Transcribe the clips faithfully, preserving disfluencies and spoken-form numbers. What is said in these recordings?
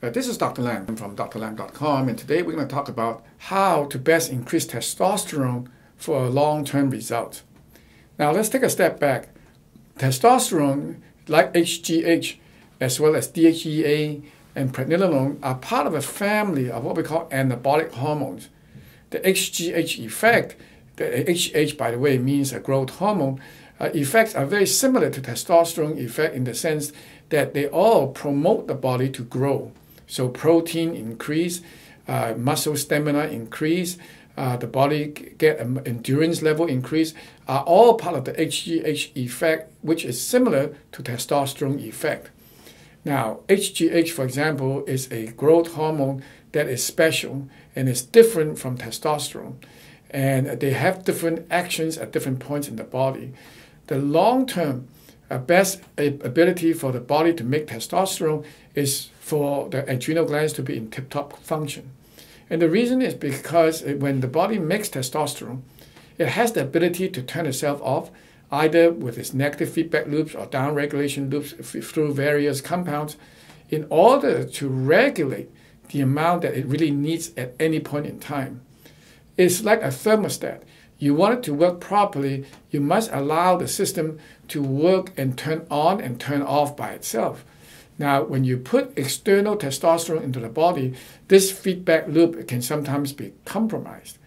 Uh, this is Doctor Lam from D R lam dot com, and today we're going to talk about how to best increase testosterone for a long-term result. Now let's take a step back. Testosterone, like H G H, as well as D H E A and pregnenolone, are part of a family of what we call anabolic hormones. The H G H effect, the H G H, by the way, means a growth hormone, uh, effects are very similar to testosterone effect in the sense that they all promote the body to grow. So protein increase, uh, muscle stamina increase, uh, the body get an endurance level increase, are all part of the H G H effect, which is similar to testosterone effect. Now, H G H, for example, is a growth hormone that is special and is different from testosterone. And they have different actions at different points in the body. The long-term uh, best ability for the body to make testosterone is for the adrenal glands to be in tip-top function. And the reason is because when the body makes testosterone, it has the ability to turn itself off, either with its negative feedback loops or downregulation loops through various compounds, in order to regulate the amount that it really needs at any point in time. It's like a thermostat. You want it to work properly, you must allow the system to work and turn on and turn off by itself. Now, when you put external testosterone into the body, this feedback loop can sometimes be compromised,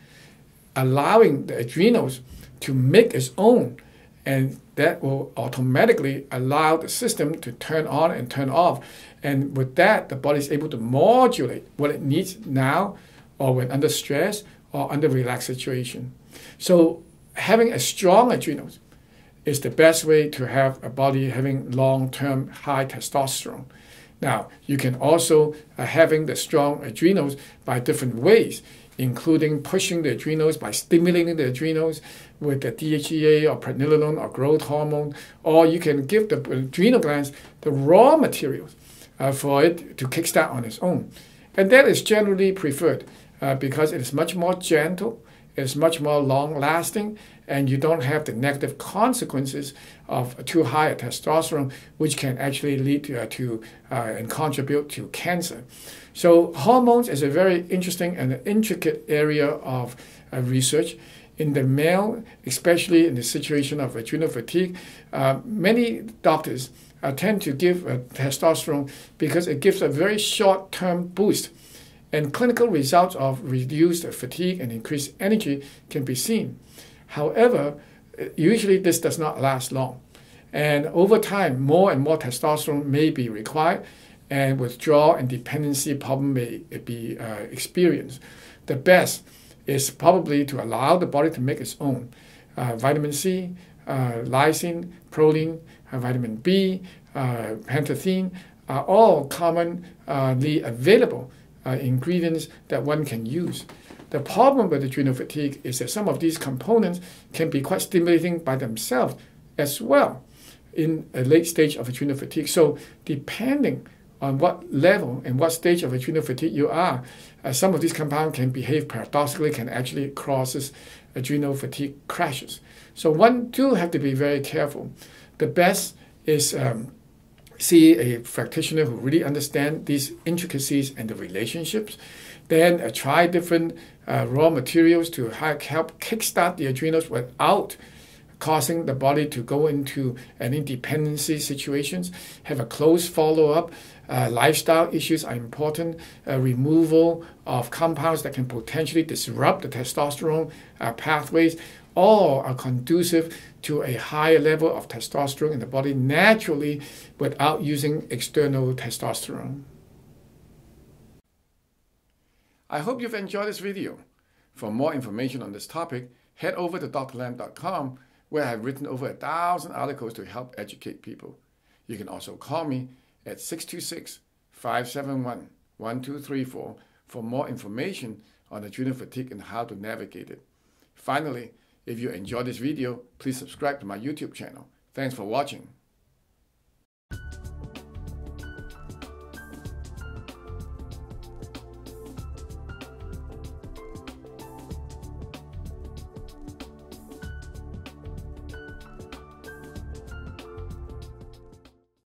allowing the adrenals to make its own, and that will automatically allow the system to turn on and turn off. And with that, the body is able to modulate what it needs now, or when under stress, or under relaxed situation. So having a strong adrenals is the best way to have a body having long-term high testosterone. Now, you can also uh, having the strong adrenals by different ways, including pushing the adrenals by stimulating the adrenals with the D H E A or pregnenolone or growth hormone, or you can give the adrenal glands the raw materials uh, for it to kickstart on its own. And that is generally preferred uh, because it is much more gentle, it's much more long-lasting, and you don't have the negative consequences of too high a testosterone, which can actually lead to, uh, to uh, and contribute to cancer. So hormones is a very interesting and intricate area of uh, research. In the male, especially in the situation of adrenal fatigue, uh, many doctors uh, tend to give uh, testosterone because it gives a very short-term boost, and clinical results of reduced fatigue and increased energy can be seen. However, usually this does not last long. And over time, more and more testosterone may be required, and withdrawal and dependency problem may be uh, experienced. The best is probably to allow the body to make its own. Uh, vitamin C, uh, lysine, proline, uh, vitamin B, uh, panthenine are all commonly available Uh, ingredients that one can use. The problem with adrenal fatigue is that some of these components can be quite stimulating by themselves as well in a late stage of adrenal fatigue. So depending on what level and what stage of adrenal fatigue you are, uh, some of these compounds can behave paradoxically, can actually cause adrenal fatigue crashes. So one do have to be very careful. The best is um, see a practitioner who really understands these intricacies and the relationships. Then uh, try different uh, raw materials to help kickstart the adrenals without causing the body to go into any dependency situations. Have a close follow-up. Uh, lifestyle issues are important. Uh, removal of compounds that can potentially disrupt the testosterone uh, pathways. All are conducive to a higher level of testosterone in the body naturally without using external testosterone. I hope you've enjoyed this video. For more information on this topic, head over to D R lam dot com, where I have written over a thousand articles to help educate people. You can also call me at six two six, five seven one, one two three four for more information on adrenal fatigue and how to navigate it. Finally, if you enjoyed this video, please subscribe to my YouTube channel. Thanks for watching.